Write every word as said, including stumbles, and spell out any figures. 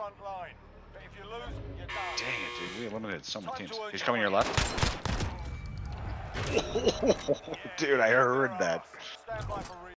front line. But if you lose, you're done. Dang it, dude. We eliminated so many Time teams. to earn He's your coming your money. left. Dude, I heard that. Stand by for